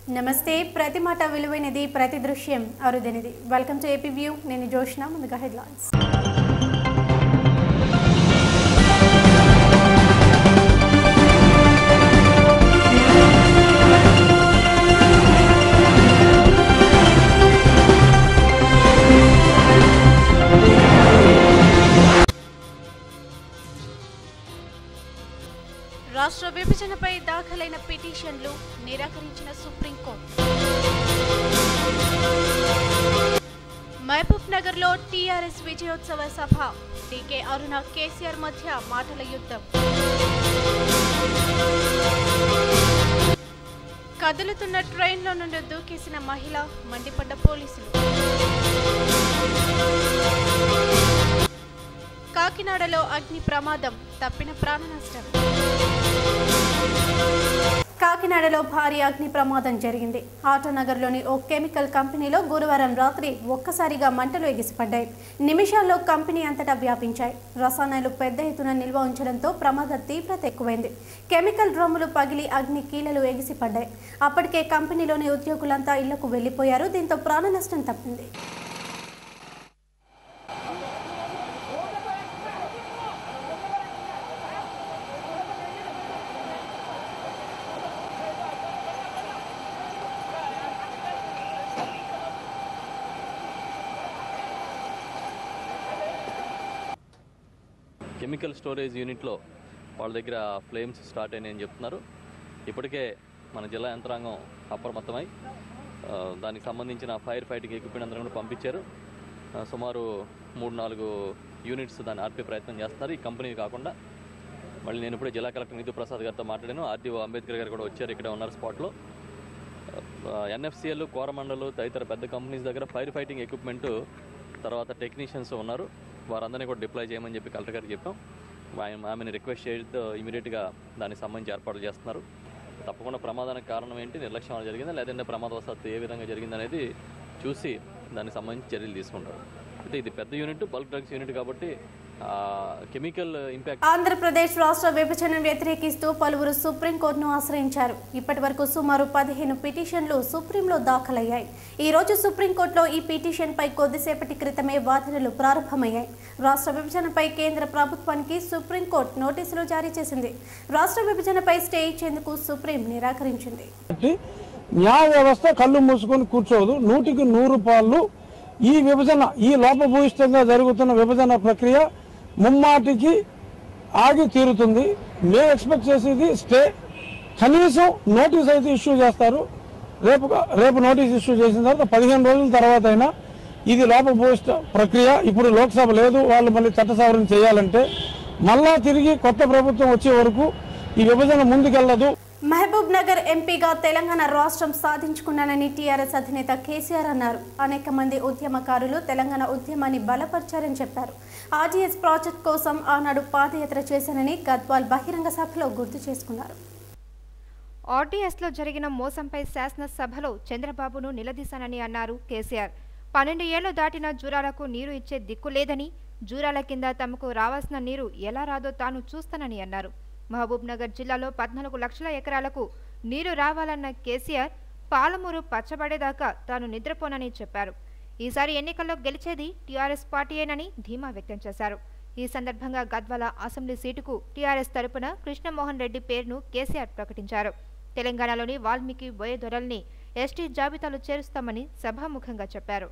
నమస్తే. ప్రతి మాట విలువైనది, ప్రతి దృశ్యం అరుదైనది. Welcome to AP view. నేను జోష్న. ముందుగా హెడ్లైన్స్. రాష్ట్ర విభజనపై దాఖలైన పిటిషన్లు నిరాకరించిన సుప్రీంకోర్టు. మహబూబ్ నగర్ లో టీఆర్ఎస్ విజయోత్సవ సభ. టీకే అరుణ, కేసీఆర్ మధ్య మాటల యుద్ధం. కదులుతున్న ట్రైన్లో నుండి దూకేసిన మహిళ, మండిపడ్డ పోలీసులు. కాకినాడలో అగ్ని ప్రమాదం, తప్పిన ప్రాణ నష్టం. కాకినాడలో భారీ అగ్ని ప్రమాదం జరిగింది. ఆటోనగర్లోని ఓ కెమికల్ కంపెనీలో గురువారం రాత్రి ఒక్కసారిగా మంటలు ఎగిసిపడ్డాయి. నిమిషాల్లో కంపెనీ అంతటా వ్యాపించాయి. రసాయనాలు పెద్ద ఎత్తున నిల్వ ఉంచడంతో ప్రమాద తీవ్రత ఎక్కువైంది. కెమికల్ డ్రమ్ములు పగిలి అగ్ని కీలలు ఎగిసిపడ్డాయి. అప్పటికే కంపెనీలోని ఉద్యోగులంతా ఇళ్లకు వెళ్లిపోయారు. దీంతో ప్రాణ నష్టం తప్పింది. కెమికల్ స్టోరేజ్ యూనిట్లో వాళ్ళ దగ్గర ఫ్లేమ్స్ స్టార్ట్ అయినాయని చెప్తున్నారు. ఇప్పటికే మన జిల్లా యంత్రాంగం అప్రమత్తమై దానికి సంబంధించిన ఫైర్ ఫైటింగ్ ఎక్విప్మెంట్ అందరూ కూడా పంపించారు. సుమారు 3-4 యూనిట్స్ దాన్ని ఆర్పే ప్రయత్నం చేస్తున్నారు. ఈ కంపెనీ కాకుండా మళ్ళీ నేను ఇప్పుడే జిల్లా కలెక్టర్ నిధు ప్రసాద్ గారితో మాట్లాడాను. ఆర్డీఓ అంబేద్కర్ గారు కూడా వచ్చారు, ఇక్కడ ఉన్నారు స్పాట్లో. ఎన్ఎఫ్సిఎల్, కోరమండలు తదితర పెద్ద కంపెనీస్ దగ్గర ఫైర్ ఫైటింగ్ ఎక్విప్మెంట్, తర్వాత టెక్నీషియన్స్ ఉన్నారు. వారందరినీ కూడా డిప్లాయ్ చేయమని చెప్పి కలెక్టర్ గారికి చెప్పాం. ఆమెను రిక్వెస్ట్ చేయడంతో ఇమీడియట్గా దానికి సంబంధించి ఏర్పాట్లు చేస్తున్నారు. తప్పకుండా ప్రమాదానికి కారణం ఏంటి, నిర్లక్ష్యం జరిగిందా లేదంటే ప్రమాదవశాత్తు ఏ విధంగా జరిగిందనేది చూసి దానికి సంబంధించి చర్యలు తీసుకుంటారు. అయితే ఇది పెద్ద యూనిట్, బల్క్ డ్రగ్స్ యూనిట్ కాబట్టి కెమికల్ ఇంపాక్ట్. ఆంధ్రప్రదేశ్ రాష్ట్ర విభజనను వ్యతిరేకిస్తూ పలువురు సుప్రీంకోర్టును ఆశ్రయించారు. ఇప్పటి వరకు సుమారు 15 పిటిషన్లు సుప్రీంలో దాఖలయ్యాయి. ఈ రోజు సుప్రీంకోర్టులో ఈ పిటిషన్పై కొద్దిసేపటి క్రితమే వాదనలు ప్రారంభమయ్యాయి. రాష్ట్ర విభజనపై కేంద్ర ప్రభుత్వానికి సుప్రీంకోర్టు నోటీసులు జారీ చేసింది. రాష్ట్ర విభజనపై స్టే ఇచ్చేందుకు సుప్రీం నిరాకరించింది. న్యాయ వ్యవస్థ కళ్ళు మూసుకొని కూర్చోదు. 100కి 100 పాళ్ళు ఈ విభజన, ఈ లోపభూయిష్టంగా జరుగుతున్న విభజన ప్రక్రియ ముమ్మాటికి ఆగి తీరుతుంది. మేము ఎక్స్పెక్ట్ చేసేది స్టే, కనీసం నోటీస్ అయితే ఇష్యూ చేస్తారు. రేపు నోటీస్ ఇష్యూ చేసిన తర్వాత 15 రోజుల తర్వాత అయినా ఇది లోపభూయిష్ట ప్రక్రియ. ఇప్పుడు లోక్సభ లేదు, వాళ్ళు మళ్ళీ చట్ట సవరణ చేయాలంటే మళ్ళా తిరిగి కొత్త ప్రభుత్వం వచ్చే వరకు ఈ విభజన ముందుకెళ్లదు. మహబూబ్ నగర్ ఎంపీగా తెలంగాణ రాష్ట్రం సాధించుకున్నానని టీఆర్ఎస్ అధినేత కేసీఆర్ అన్నారు. అనేక మంది ఉద్యమకారులు తెలంగాణ ఉద్యమాన్ని బలపరిచారని చెప్పారు. ఆర్డీఎస్ ప్రాజెక్ట్ కోసం ఆనాడు పాదయాత్ర చేశానని గద్వాల్ బహిరంగ సభలో గుర్తు చేసుకున్నారు. ఆర్డీఎస్లో జరిగిన మోసంపై శాసనసభలో చంద్రబాబును నిలదీశానని అన్నారు కేసీఆర్. 12 ఏళ్లు దాటిన జూరాలకు నీరు ఇచ్చే దిక్కు లేదని, జూరాల కింద తమకు రావాల్సిన నీరు ఎలా రాదో తాను చూస్తానని అన్నారు. మహబూబ్ నగర్ జిల్లాలో 14 లక్షల ఎకరాలకు నీరు రావాలన్న కేసీఆర్ పాలమూరు పచ్చబడేదాకా తాను నిద్రపోనని చెప్పారు. ఈసారి ఎన్నికల్లో గెలిచేది టీఆర్ఎస్ పార్టీయేనని ధీమా వ్యక్తం చేశారు. ఈ సందర్భంగా గద్వాల అసెంబ్లీ సీటుకు టీఆర్ఎస్ తరపున కృష్ణమోహన్ రెడ్డి పేరును కేసీఆర్ ప్రకటించారు. తెలంగాణలోని వాల్మీకి బోయదొరల్ని ఎస్టీ జాబితాలో చేరుస్తామని సభాముఖంగా చెప్పారు.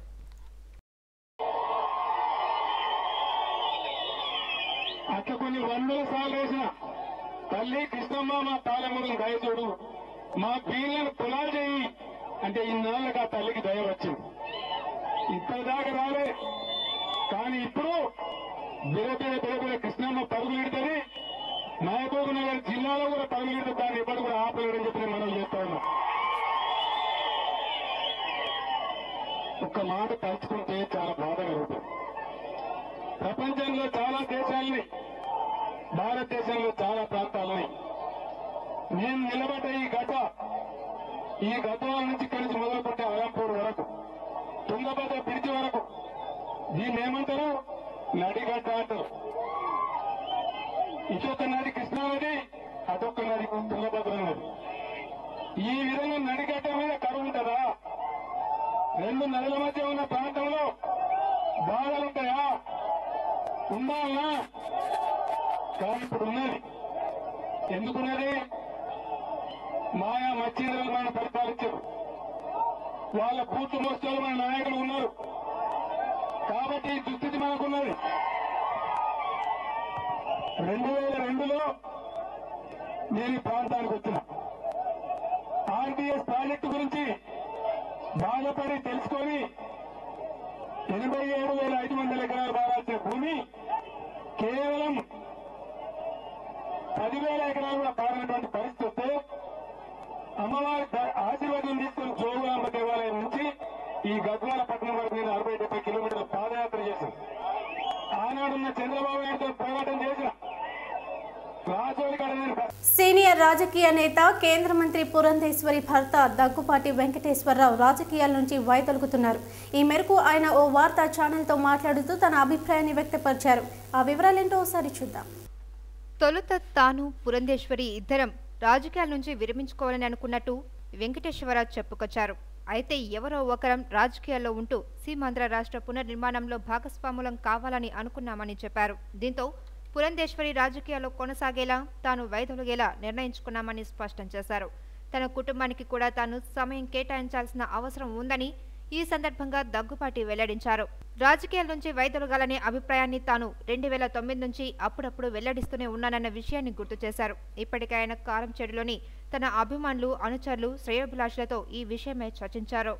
తల్లి కృష్ణమ్మ, మా పాలమూరుని దయచూడు, మా పీళ్ళను పొలాలు చేయి అంటే ఇన్నాళ్ళకి ఆ తల్లికి దయ వచ్చింది. ఇప్పటిదాకా రాలే, కానీ ఇప్పుడు బిరబిర కృష్ణమ్మ పరుగులిడుతుంది. మహబూబ్ నగర్ జిల్లాలో కూడా పరుగులిడుతుంది. దాన్ని ఎప్పుడు కూడా ఆపలేడని చెప్పి మనం చెప్తా ఉన్నాం. ఒక్క మాట తలుచుకుంటే చాలా బాధ కలుగుతుంది. ప్రపంచంలో చాలా దేశాలని, భారతదేశంలో చాలా ప్రాంతాలని నేను నిలబడ్డ ఈ గద్వాల నుంచి కలిసి మొదలుపెట్టే అలంపూర్ వరకు, తుంగభద్ర బ్రిడ్జి వరకు దీన్ని ఏమంటారు, నడిగడ్డ అంటారు. ఇటొక నది కృష్ణా నది, అటొక్క నది తుంగభద్ర నది. ఈ విధంగా నడిగడ్డ మీద రెండు నదుల మధ్య ఉన్న ప్రాంతంలో బాధలుంటాయా? ఉండాలనా? కానీ ఇప్పుడు ఉన్నది. ఎందుకున్నది? మాయా మచ్చింద్రులు మన పరిపాలించారు. వాళ్ళ పూర్తి మోస్తాలు మన నాయకులు ఉన్నారు. కాబట్టి ఈ దుస్థితి మనకున్నది. 2002లో నేను ఈ ప్రాంతానికి వచ్చిన ఆర్బీఎస్ ప్రాజెక్టు గురించి బాధపడి తెలుసుకొని 87,500 ఎకరాలు బాగాల్సిన భూమి కేవలం 10,000 ఎకరాలు కూడా పారినటువంటి పరిస్థితి వస్తే అమ్మవారి ఆశీర్వాదం తీసుకుని జోగులాంబ దేవాలయం నుంచి ఈ గద్వాల పట్టణం వరకు నేను 60-70 కిలోమీటర్ల పాదయాత్ర చేశాను. ఆనాడున్న చంద్రబాబు నాయుడుతో పోరాటం చేసిన సీనియర్ రాజకీయ నేత కేంద్ర మంత్రి పురంధేశ్వరి భర్త దగ్గుపాటి వెంకటేశ్వరరావు రాజకీయాల నుంచి వైదొలుగుతున్నారు. ఈ మేరకు ఆయన ఓ వార్తా ఛానల్తో మాట్లాడుతూ తన అభిప్రాయాన్ని వ్యక్తపరిచారు. ఆ వివరాలేంటో ఒకసారి చూద్దాం. తొలుత తాను పురంధేశ్వరి ఇద్దరం రాజకీయాల నుంచి విరమించుకోవాలని అనుకున్నట్టు వెంకటేశ్వరరావు చెప్పుకొచ్చారు. అయితే ఎవరో ఒకరం రాజకీయాల్లో ఉంటూ సీమాంధ్ర రాష్ట్ర పునర్నిర్మాణంలో భాగస్వాములం కావాలని అనుకున్నామని చెప్పారు. దీంతో పురంధేశ్వరి రాజకీయాల్లో కొనసాగేలా తాను వైదొలిగేలా నిర్ణయించుకున్నామని స్పష్టం చేశారు. తన కుటుంబానికి కూడా తాను సమయం కేటాయించాల్సిన అవసరం ఉందని ఈ సందర్భంగా దగ్గుపాటి వెల్లడించారు. రాజకీయాల నుంచి వైదొలగాలనే అభిప్రాయాన్ని తాను 2009 నుంచి అప్పుడప్పుడు వెల్లడిస్తూనే ఉన్నానన్న విషయాన్ని గుర్తు చేశారు. ఇప్పటికే ఆయన కారంచేడులోని తన అభిమానులు, అనుచరులు, శ్రేయోభిలాషులతో ఈ విషయమై చర్చించారు.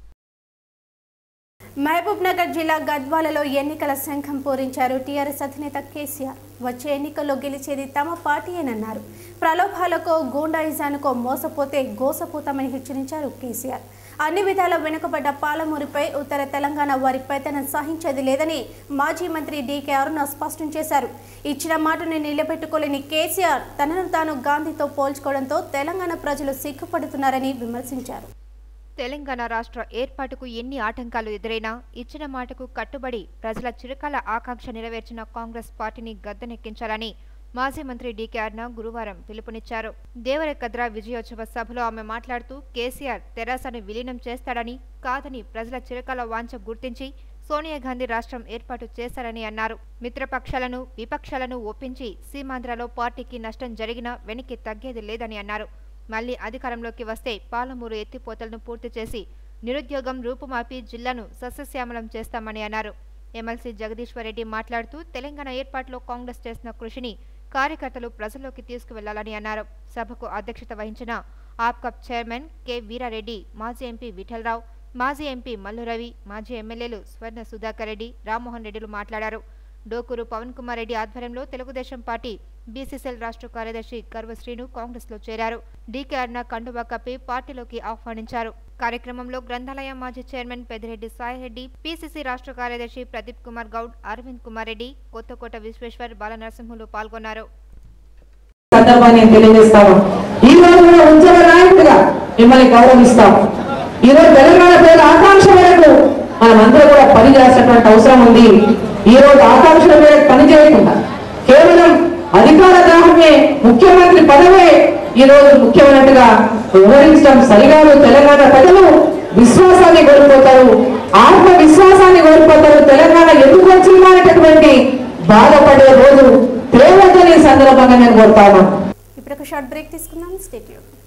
మహబూబ్ నగర్ జిల్లా గద్వాలలో ఎన్నికల శంఖం పూరించారు టీఆర్ఎస్ అధినేత కేసీఆర్. వచ్చే ఎన్నికల్లో గెలిచేది తమ పార్టీయేనన్నారు. ప్రలోభాలకో గూండాయిజానికో మోసపోతే గోసపోతామని హెచ్చరించారు కేసీఆర్. అన్ని విధాల వెనుకబడ్డ పాలమూరుపై ఉత్తర తెలంగాణ వారి పెత్తనం సహించేది లేదని మాజీ మంత్రి డీకే అరుణ స్పష్టం చేశారు. ఇచ్చిన మాటను నిలబెట్టుకోలేని కేసీఆర్ తనను తాను గాంధీతో పోల్చుకోవడంతో తెలంగాణ ప్రజలు సిగ్గుపడుతున్నారని విమర్శించారు. తెలంగాణ రాష్ట్ర ఏర్పాటుకు ఎన్ని ఆటంకాలు ఎదురైనా ఇచ్చిన మాటకు కట్టుబడి ప్రజల చిరకాల ఆకాంక్ష నెరవేర్చిన కాంగ్రెస్ పార్టీని గద్దెనెక్కించాలని మాజీ మంత్రి డీకే అరుణ గురువారం పిలుపునిచ్చారు. దేవరకద్ర విజయోత్సవ సభలో ఆమె మాట్లాడుతూ కేసీఆర్ తెరాసను విలీనం చేస్తాడని, కాదని ప్రజల చిరకాల వాంఛ గుర్తించి సోనియా గాంధీ రాష్ట్రం ఏర్పాటు చేశారని అన్నారు. మిత్రపక్షాలను, విపక్షాలను ఒప్పించి సీమాంధ్రలో పార్టీకి నష్టం జరిగినా వెనక్కి తగ్గేది లేదని అన్నారు. మళ్లీ అధికారంలోకి వస్తే పాలమూరు ఎత్తిపోతలను పూర్తి చేసి నిరుద్యోగం రూపుమాపి జిల్లాను సస్యశ్యామలం చేస్తామని అన్నారు. ఎమ్మెల్సీ జగదీశ్వర్ రెడ్డి మాట్లాడుతూ తెలంగాణ ఏర్పాటులో కాంగ్రెస్ చేసిన కృషిని కార్యకర్తలు ప్రజల్లోకి తీసుకువెళ్లాలని అన్నారు. సభకు అధ్యక్షత వహించిన ఆప్కప్ చైర్మన్ కె వీరారెడ్డి, మాజీ ఎంపీ విఠలరావు, మాజీ ఎంపీ మల్లురవి, మాజీ ఎమ్మెల్యేలు స్వర్ణ సుధాకర్ రెడ్డి, రామ్మోహన్ రెడ్డిలు మాట్లాడారు. డోకూరు పవన్ కుమార్ రెడ్డి ఆధ్వర్యంలో తెలుగుదేశం పార్టీ బీసీసీఎల్ రాష్ట్ర కార్యదర్శి కర్వ శ్రీను కాంగ్రెస్ లో చేరారు. డీకే అరుణ కండువా కప్పి పార్టీలోకి ఆహ్వానించారు. కార్యక్రమంలో గ్రంథాలయ మాజీ చైర్మన్ పెద్దిరెడ్డి సాయిరెడ్డి, పీసీసీ రాష్ట్ర కార్యదర్శి ప్రదీప్ కుమార్ గౌడ్, అరవింద్ కుమార్ రెడ్డి, కొత్తకోట విశ్వేశ్వర్, బాలనరసింహులు పాల్గొన్నారు. మనమందరూ కూడా పనిచేసేటువంటి అవసరం ఉంది. ఈ రోజు ఆకాంక్షల మీద పనిచేయకుండా కేవలం అధికార దాహమే, ముఖ్యమంత్రి పదవే ఈ రోజు ముఖ్యమైనట్టుగా వివరించడం సరిగాదు. తెలంగాణ ప్రజలు విశ్వాసాన్ని కోల్పోతారు, ఆత్మవిశ్వాసాన్ని కోల్పోతారు. తెలంగాణ ఎందుకు వచ్చిందా అనేటటువంటి బాధపడే రోజు తేవద్దని సందర్భంగా నేను కోరుతాను. ఇప్పుడు ఒక షార్ట్ బ్రేక్ తీసుకుందాం. Stay tuned.